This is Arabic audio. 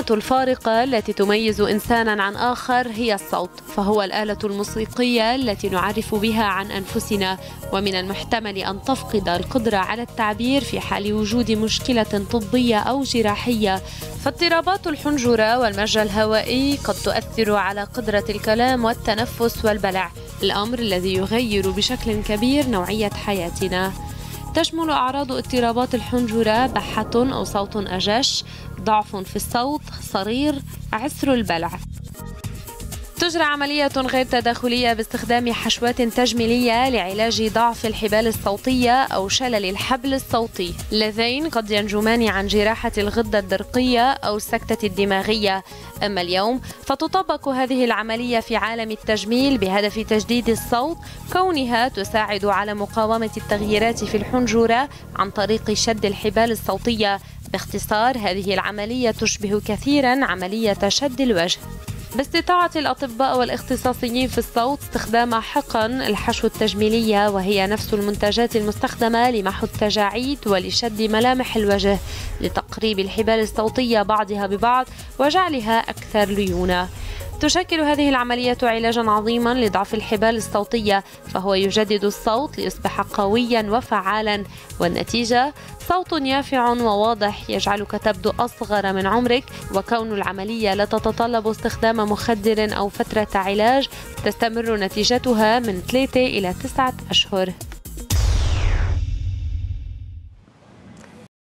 العلامة الفارقة التي تميز إنساناً عن آخر هي الصوت، فهو الآلة الموسيقية التي نعرف بها عن أنفسنا، ومن المحتمل أن تفقد القدرة على التعبير في حال وجود مشكلة طبية أو جراحية. فاضطرابات الحنجرة والمجرى الهوائي قد تؤثر على قدرة الكلام والتنفس والبلع، الأمر الذي يغير بشكل كبير نوعية حياتنا. تشمل أعراض اضطرابات الحنجرة بحة أو صوت أجش، ضعف في الصوت، صرير، عسر البلع. تجرى عملية غير تداخلية باستخدام حشوات تجميلية لعلاج ضعف الحبال الصوتية أو شلل الحبل الصوتي. اللذين قد ينجمان عن جراحة الغدة الدرقية أو السكتة الدماغية. أما اليوم فتطبق هذه العملية في عالم التجميل بهدف تجديد الصوت، كونها تساعد على مقاومة التغييرات في الحنجرة عن طريق شد الحبال الصوتية. باختصار، هذه العملية تشبه كثيرا عملية شد الوجه. باستطاعة الأطباء والاختصاصيين في الصوت استخدام حقن الحشو التجميلية، وهي نفس المنتجات المستخدمة لمحو التجاعيد ولشد ملامح الوجه، لتقريب الحبال الصوتية بعضها ببعض وجعلها أكثر ليونة. تشكل هذه العملية علاجا عظيما لضعف الحبال الصوتية، فهو يجدد الصوت ليصبح قويا وفعالا، والنتيجة صوت يافع وواضح يجعلك تبدو أصغر من عمرك. وكون العملية لا تتطلب استخدام مخدر أو فترة علاج، تستمر نتيجتها من 3 إلى 9 أشهر.